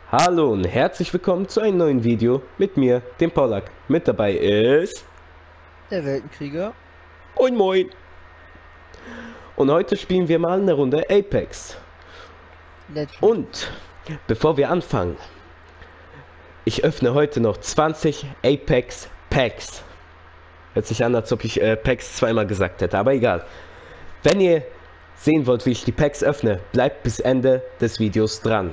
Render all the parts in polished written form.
Hallo und herzlich willkommen zu einem neuen Video mit mir, dem Pollack. Mit dabei ist... Der Weltenkrieger. Moin Moin! Und heute spielen wir mal eine Runde Apex. Und bevor wir anfangen, ich öffne heute noch 20 Apex Packs. Hört sich an, als ob ich Packs zweimal gesagt hätte, aber egal. Wenn ihr sehen wollt, wie ich die Packs öffne, bleibt bis Ende des Videos dran.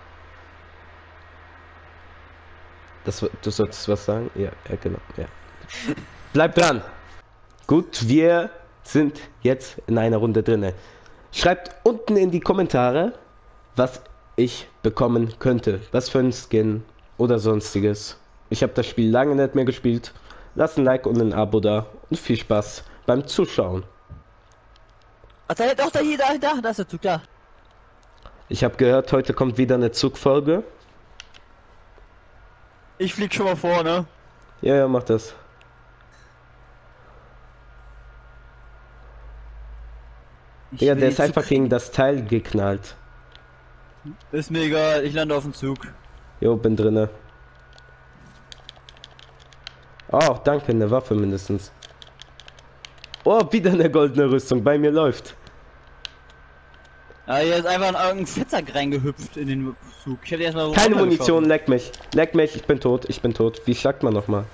Du solltest was sagen? Ja, genau. Ja. Bleibt dran. Gut, wir sind jetzt in einer Runde drinne. Schreibt unten in die Kommentare, was ich bekommen könnte. Was für ein Skin oder sonstiges. Ich habe das Spiel lange nicht mehr gespielt. Lasst ein Like und ein Abo da. Und viel Spaß beim Zuschauen. Ach, da ist der Zug da. Ich habe gehört, heute kommt wieder eine Zugfolge. Ich flieg schon mal vor, ne? Ja, mach das. Ja, der ist einfach gegen das Teil geknallt. Ist mir egal, ich lande auf dem Zug. Jo, bin drinne. Oh, danke, eine Waffe mindestens. Oh, wieder eine goldene Rüstung, bei mir läuft. Ah, hier ist einfach irgendein Fettsack reingehüpft in den Zug. Ich hab erstmal keine Munition, leck mich, ich bin tot, Wie schlagt man nochmal?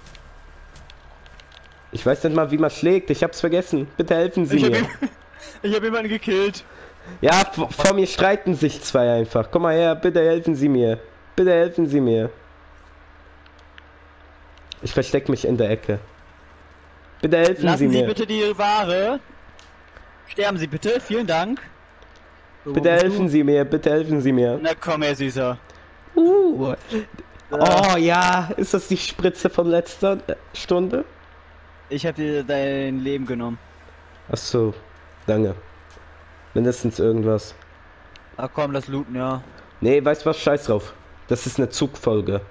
Ich weiß nicht mal, wie man schlägt, ich hab's vergessen. Bitte helfen Sie mir. Ich hab jemanden gekillt. Ja, vor mir streiten sich zwei einfach. Komm mal her, bitte helfen Sie mir. Bitte helfen Sie mir. Ich versteck mich in der Ecke. Bitte helfen Sie mir. Lassen Sie bitte die Ware. Sterben Sie bitte, vielen Dank. So, bitte helfen Sie mir, bitte helfen Sie mir. Na komm her, Süßer. Oh ja, ist das die Spritze von letzter Stunde? Ich hab dir dein Leben genommen. Ach so, danke. Mindestens irgendwas. Ach komm, das looten, ja. Nee, weißt du was, scheiß drauf. Das ist eine Zugfolge.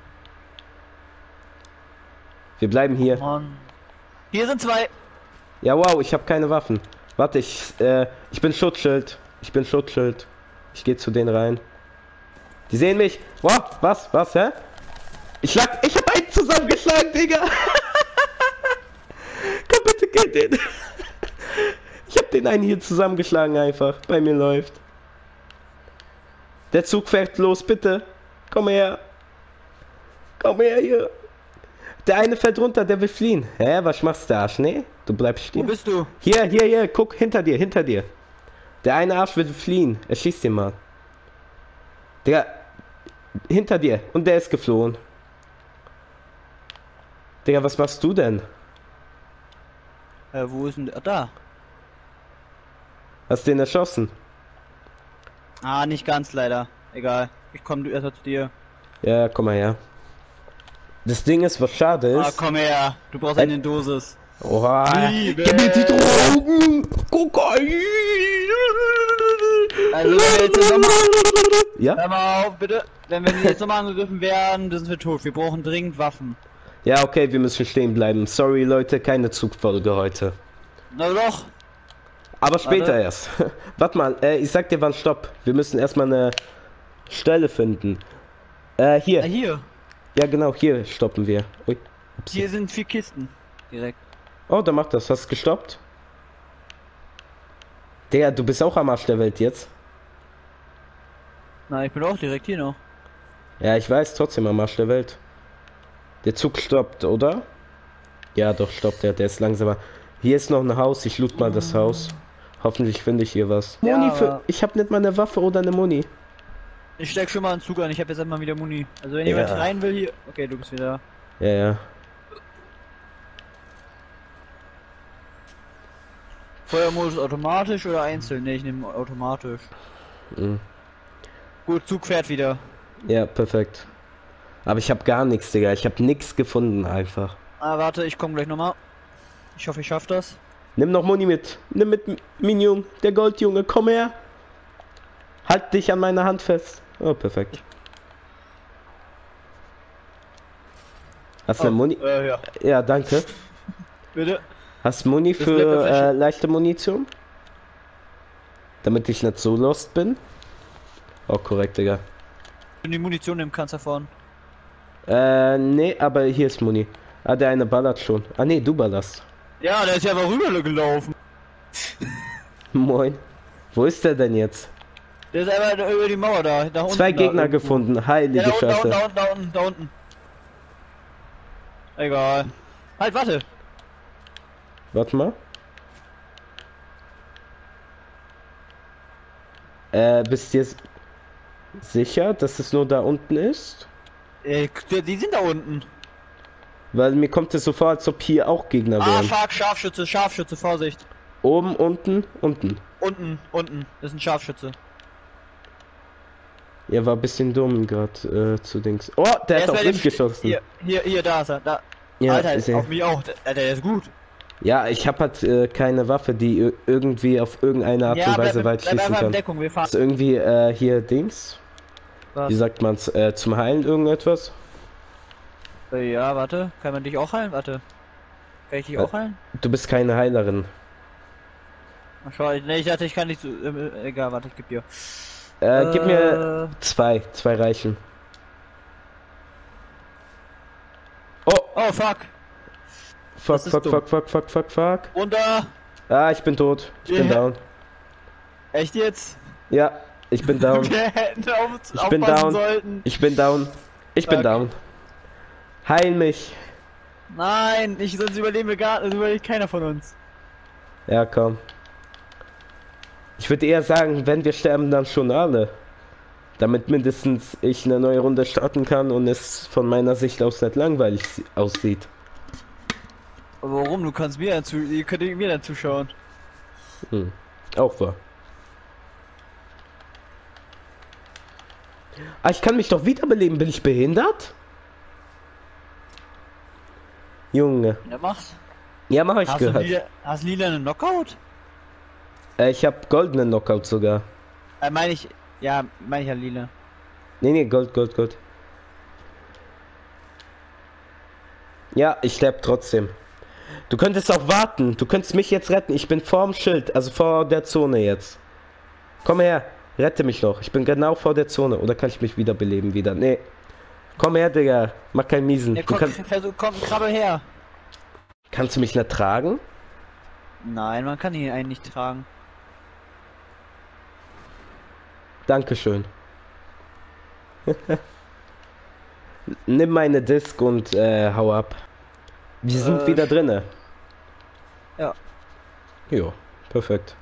Wir bleiben hier. Mann. Hier sind zwei. Ja, wow, ich habe keine Waffen. Warte, ich bin Schutzschild. Ich gehe zu denen rein. Die sehen mich. Wow, was, hä? Ich hab einen zusammengeschlagen, Digga. Komm bitte, kill den. Ich hab den einen hier zusammengeschlagen einfach. Bei mir läuft. Der Zug fährt los, bitte. Komm her. Komm her hier. Der eine fällt runter, der will fliehen. Hä, was machst du, Arsch? Nee, du bleibst stehen. Wo bist du? Hier, guck, hinter dir. Der eine Arsch will fliehen. Er schießt ihn mal. Der hinter dir. Und der ist geflohen. Digga, was machst du denn? Wo ist denn der? Da. Hast du den erschossen? Ah, nicht ganz leider. Egal. Ich komme erst zu dir. Ja, komm mal her. Das Ding ist, was schade ist. Ah, komm her. Du brauchst eine Dosis. Oha. Liebe. Gib mir die Drogen. Kokain. Also, wenn wir jetzt nochmal... Ja? Hör mal auf, bitte. Wenn wir jetzt nochmal angegriffen werden, dann sind wir tot. Wir brauchen dringend Waffen. Ja, okay, wir müssen stehen bleiben. Sorry, Leute, keine Zugfolge heute. Na doch. Aber später erst. Warte mal, ich sag dir wann Stopp. Wir müssen erstmal eine Stelle finden. Hier. Ah, hier. Ja, genau, hier stoppen wir. Ui. Hier sind 4 Kisten. Direkt. Oh, der macht das. Hast du gestoppt? Digga, du bist auch am Arsch der Welt jetzt. Na, ich bin auch direkt hier noch. Ja, ich weiß, trotzdem am Arsch der Welt. Der Zug stoppt, oder? Ja, doch, stoppt der. Der ist langsamer. Hier ist noch ein Haus. Ich loot mal das Haus. Hoffentlich finde ich hier was. Ja, Muni für... Ich habe nicht mal eine Waffe oder eine Muni. Ich steck schon mal einen Zug an. Ich habe jetzt einmal wieder Muni. Also wenn jemand rein will hier... Okay, du bist wieder... Ja. Feuermodus automatisch oder einzeln? Ne, ich nehme automatisch. Mhm. Gut, Zug fährt wieder. Ja, perfekt. Aber ich habe gar nichts, Digga. Ich habe nichts gefunden einfach. Ah, warte, ich komme gleich nochmal. Ich hoffe, ich schaffe das. Nimm noch Muni mit. Nimm mit, Minion. Der Goldjunge, komm her. Halt dich an meiner Hand fest. Oh, perfekt. Hast du eine Muni? Ja. Ja, danke. Bitte? Hast Muni für leichte Munition? Damit ich nicht so lost bin? Oh, korrekt, Digga. Wenn du die Munition nehmen kannst da vorne. Nee, aber hier ist Muni. Ah, der eine ballert schon. Ah, nee, du ballerst. Ja, der ist ja aber rübergelaufen. Moin. Wo ist der denn jetzt? Der ist einfach über die Mauer da unten. Zwei da Gegner irgendwo. gefunden. Heilige Ja, da Scheiße. unten, da unten. Egal. Halt, warte. Warte mal. Bist du jetzt sicher, dass es nur da unten ist? Die sind da unten. Weil mir kommt es so vor, als ob hier auch Gegner Ah, wären. fuck, Scharfschütze, Vorsicht. Oben, unten, unten. Unten. Das ist ein Scharfschütze. Er war ein bisschen dumm gerade zu Dings. Oh, der hat auf mich geschossen. Hier, da ist er. Da. Ja, Alter, auf mich auch. Der ist gut. Ja, ich habe halt keine Waffe, die irgendwie auf irgendeine Art und Weise weit schießen bleib kann. in Deckung, wir fahren. Ist irgendwie hier Dings? Was? Wie sagt man's? Zum Heilen irgendetwas? Ja, warte. Kann man dich auch heilen? Warte. Kann ich dich auch heilen? Du bist keine Heilerin. Ach, schau, ne, ich dachte, ich kann nicht so. Egal, warte, ich geb dir. Gib mir zwei reichen. Oh, fuck. Fuck. Runter. Ah, ich bin tot. Ich bin down. Echt jetzt? Ja, ich bin down. Wir hätten Ich bin down. sollten. Ich bin down. Ich bin Fuck. down. Heil mich. Nein, sonst überleben wir gar nicht, überlebt keiner von uns. Ja, komm. Ich würde eher sagen, wenn wir sterben, dann schon alle. Damit mindestens ich eine neue Runde starten kann und es von meiner Sicht aus nicht langweilig aussieht. Aber warum? Du kannst mir ihr könnt mir dann zuschauen. Auch wahr. Ah, ich kann mich doch wiederbeleben. Bin ich behindert? Junge. Ja, mach's. Ja, mach ich Hast gehört. du lila einen Knockout? Ich habe goldenen Knockout sogar. Meine ich ja lila. Nee, Gold. Ja, ich sterb trotzdem. Du könntest auch warten. Du könntest mich jetzt retten. Ich bin vorm Schild, also vor der Zone jetzt. Komm her, rette mich noch. Ich bin genau vor der Zone. Oder kann ich mich wiederbeleben wieder? Nee. Komm her, Digga. Mach keinen Miesen. Ja, komm, krabbel her. Kannst du mich nicht tragen? Nein, man kann ihn eigentlich nicht tragen. Dankeschön. Nimm meine Disk und hau ab. Wir sind wieder drinne. Ja. Jo, perfekt.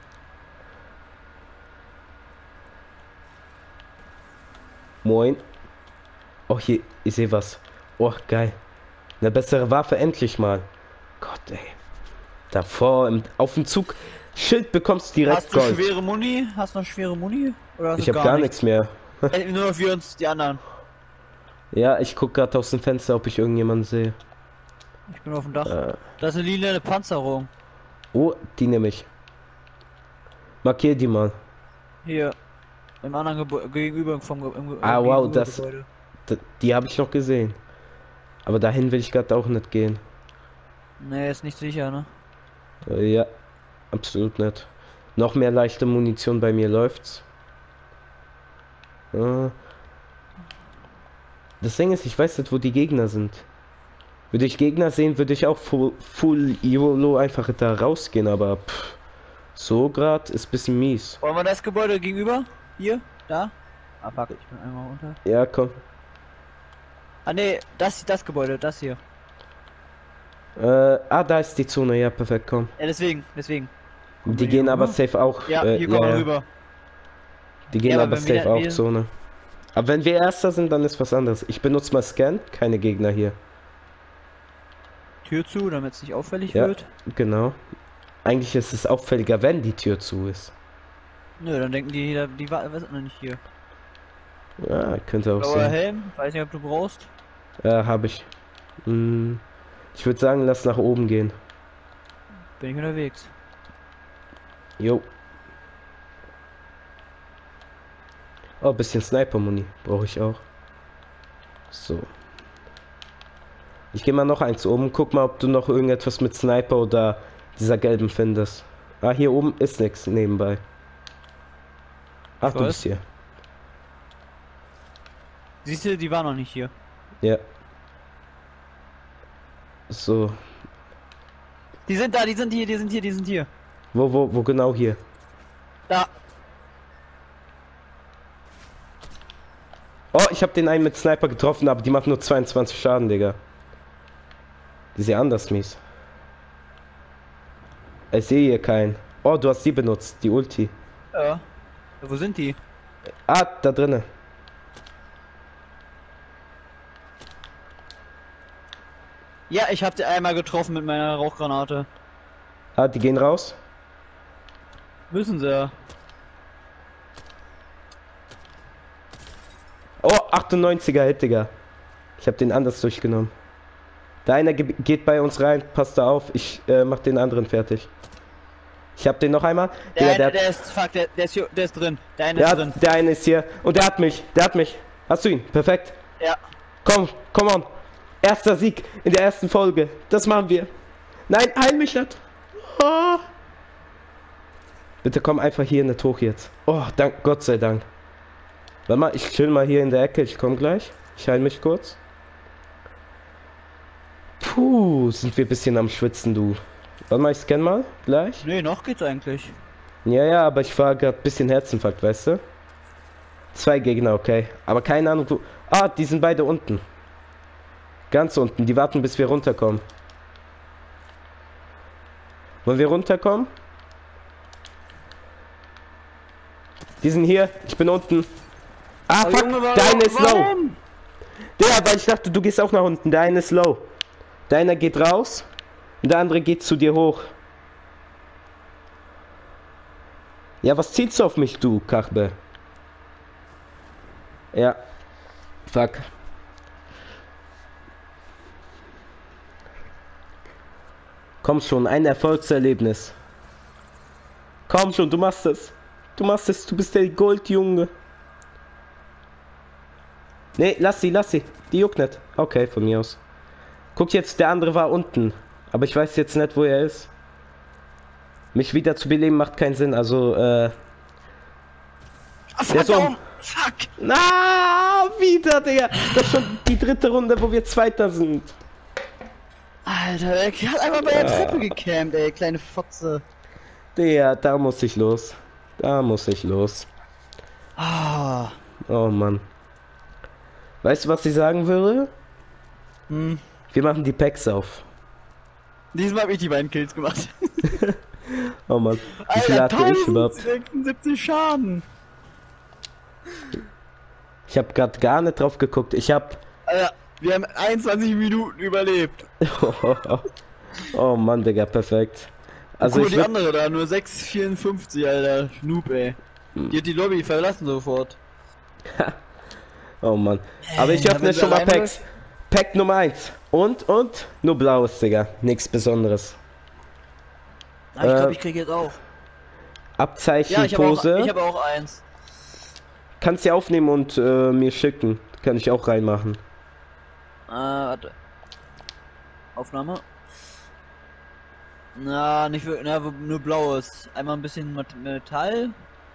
Moin. Oh, hier, ich sehe was. Oh, geil. Eine bessere Waffe, endlich mal. Gott, ey. Davor, auf dem Zug, Schild bekommst direkt Hast du Gold. schwere Muni? Hast du noch schwere Muni? Oder hast Ich du habe gar nichts mehr. Nur noch wir uns, die anderen. Ja, ich guck gerade aus dem Fenster, ob ich irgendjemanden sehe. Ich bin auf dem Dach. Da ist eine lila Panzerung. Oh, die nehme ich. Markier die mal. Hier. Im anderen gegenüber Wow, Gebäude. Die habe ich noch gesehen. Aber dahin will ich gerade auch nicht gehen. Nee, ist nicht sicher, ne? Ja, absolut nicht. Noch mehr leichte Munition bei mir läuft's. Das Ding ist, ich weiß nicht, wo die Gegner sind. Würde ich Gegner sehen, würde ich auch full YOLO einfach da rausgehen, aber so grad ist bisschen mies. Wollen wir das Gebäude gegenüber? Hier? Da? Ah, fuck, ich bin einmal runter. Ja, komm. Ah, nee, das Gebäude, das hier. Da ist die Zone, ja, perfekt, komm. Ja, deswegen. Die gehen aber safe auch. Ja, hier kommen wir rüber. Die gehen aber safe auch Zone. Aber wenn wir Erster sind, dann ist was anderes. Ich benutze mal Scan, keine Gegner hier. Tür zu, damit es nicht auffällig Ja, wird. genau. Eigentlich ist es auffälliger, wenn die Tür zu ist. Nö, dann denken die sind noch nicht hier. Ja, könnte auch Blauer sein. Helm, weiß nicht, ob du brauchst. Ja, habe ich. Ich würde sagen, lass nach oben gehen. Bin ich unterwegs. Jo. Oh, bisschen Sniper-Muni brauche ich auch. So. Ich gehe mal noch eins oben. Guck mal, ob du noch irgendetwas mit Sniper oder dieser gelben findest. Ah, hier oben ist nichts nebenbei. Ach, du bist hier. Siehst du, die war noch nicht hier. Ja. So. Die sind da, die sind hier, die sind hier, die sind hier. Wo genau hier? Da. Oh, ich habe den einen mit Sniper getroffen, aber die macht nur 22 Schaden, Digga. Die ist ja anders mies. Ich sehe hier keinen. Oh, du hast die benutzt, die Ulti. Ja. Wo sind die? Ah, da drinnen. Ja, ich hab die einmal getroffen mit meiner Rauchgranate. Ah, die gehen raus. Müssen sie ja. Oh, 98er Hit, Digga. Ich habe den anders durchgenommen. Der eine geht bei uns rein, passt da auf, ich mach den anderen fertig. Ich hab den noch einmal. Der, Digga, der ist, fuck, der ist hier, der ist drin. Der eine ja, ist drin. der eine ist hier. Und der hat mich. Hast du ihn? Perfekt. Ja. Komm on. Erster Sieg in der ersten Folge. Das machen wir. Nein, heil mich nicht. Oh. Bitte komm einfach hier nicht hoch jetzt. Oh, dank, Gott sei Dank. Warte mal, ich chill mal hier in der Ecke. Ich komme gleich. Ich heil mich kurz. Puh, sind wir ein bisschen am Schwitzen, du. Warte mal, ich scann mal. Gleich. Nee, noch geht's eigentlich. Ja, aber ich war gerade ein bisschen Herzinfarkt, weißt du? 2 Gegner, okay. Aber keine Ahnung, wo... Ah, die sind beide unten. Ganz unten. Die warten, bis wir runterkommen. Wollen wir runterkommen? Die sind hier. Ich bin unten. Ah, Oh, fuck. Junge, Der eine ist low. warum? Der, weil ich dachte, du gehst auch nach unten. Der eine ist low. Der eine geht raus. Und der andere geht zu dir hoch. Ja, was ziehst du auf mich, du Kachbe? Ja. Fuck. Komm schon, ein Erfolgserlebnis. Komm schon, du machst es. Du machst es, du bist der Goldjunge. Nee, lass sie. Die juckt nicht. Okay, von mir aus. Guck jetzt, der andere war unten. Aber ich weiß jetzt nicht, wo er ist. Mich wieder zu beleben macht keinen Sinn, also, Ah, Der ist verdammt! Fuck! Na, wieder, Digga. Das ist schon die dritte Runde, wo wir Zweiter sind. Alter, der hat einfach bei der Treppe gecampt, ey, kleine Fotze. Digga, da muss ich los. Ah. Oh Mann. Weißt du, was ich sagen würde? Hm. Wir machen die Packs auf. Diesmal hab ich die beiden Kills gemacht. Oh Mann. Wie viel Alter, hatte ich überhaupt? 1076 Schaden. Ich habe gerade gar nicht drauf geguckt. Ich habe... Alter, wir haben 21 Minuten überlebt. Oh Mann, Digga, perfekt. Also Guck mal, ich die würd... andere da, nur 6,54, Alter. Noob, ey. Die hat die Lobby verlassen sofort. Oh Mann. Aber ich öffne wenn schon sie mal alleine Packs. Pack Nummer 1. Und? Nur blaues, Digga. Nichts Besonderes. Ah, ich glaube, ich krieg jetzt auch. Abzeichen, Ja, ich habe Pose. hab auch eins. Kannst du aufnehmen und mir schicken. Kann ich auch reinmachen. Warte. Aufnahme. Na, nicht wirklich, na, nur blaues. Einmal ein bisschen Metall.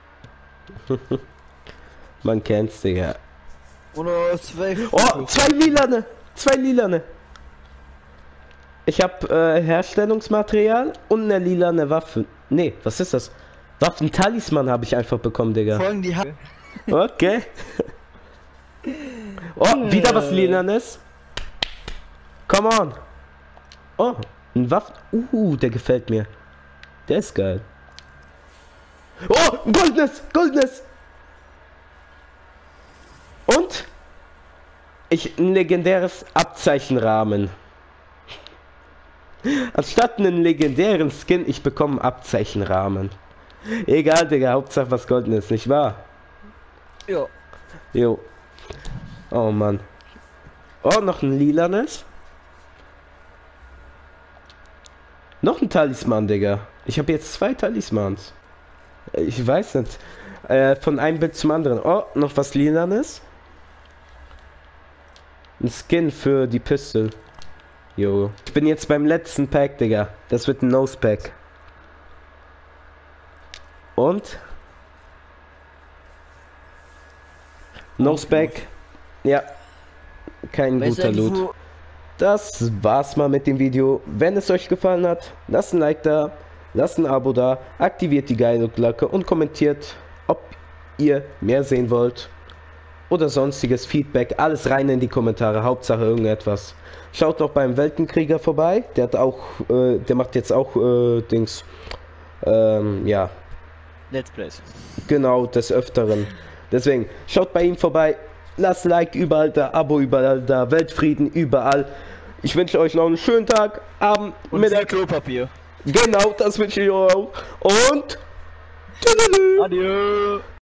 Man kennt's, Digga. Oder 12. Oh, 2 lilane! 2 lilane! Ich hab Herstellungsmaterial und eine lilane Waffe. Nee, was ist das? Waffentalisman habe ich einfach bekommen, Digga. Folgen die Okay. Oh, wieder was lilanes. Come on. Oh, ein Waffen. Der gefällt mir. Der ist geil. Oh, goldenes. Und ein legendäres Abzeichenrahmen. Anstatt einen legendären Skin, ich bekomme Abzeichenrahmen. Egal, Digga, Hauptsache was goldenes, nicht wahr? Ja. Jo. Oh Mann. Oh, noch ein lilanes. Noch ein Talisman, Digga. Ich habe jetzt 2 Talismans. Ich weiß nicht. Von einem Bild zum anderen. Oh, noch was lilanes. Ein Skin für die Pistol. Jo. Ich bin jetzt beim letzten Pack, Digga. Das wird ein Nose Pack. Und? Nose Pack. Ja, kein Weißt du guter eigentlich, Loot. Das war's mal mit dem Video. Wenn es euch gefallen hat, lasst ein Like da, lasst ein Abo da, aktiviert die geile Glocke und kommentiert, ob ihr mehr sehen wollt oder sonstiges Feedback. Alles rein in die Kommentare, Hauptsache irgendetwas. Schaut noch beim Weltenkrieger vorbei, der hat auch, der macht jetzt auch Dings, ja, Let's Plays. genau, des Öfteren. Deswegen, schaut bei ihm vorbei, lasst Like überall da, Abo überall da, Weltfrieden überall. Ich wünsche euch noch einen schönen Tag, Abend, Und Mittag. Klopapier. Genau, das wünsche ich euch auch. Und... Adieu.